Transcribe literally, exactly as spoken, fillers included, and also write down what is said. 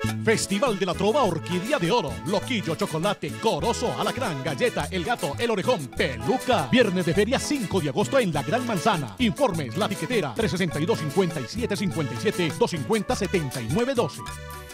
Festival de la Trova Orquídea de Oro, Loquillo, Chocolate, Corozo, Alacrán, Galleta, El Gato, El Orejón, Peluca. Viernes de feria cinco de agosto en La Gran Manzana. Informes, La Tiquetera, tres sesenta y dos, cincuenta y siete cincuenta y siete, dos cincuenta, setenta y nueve doce.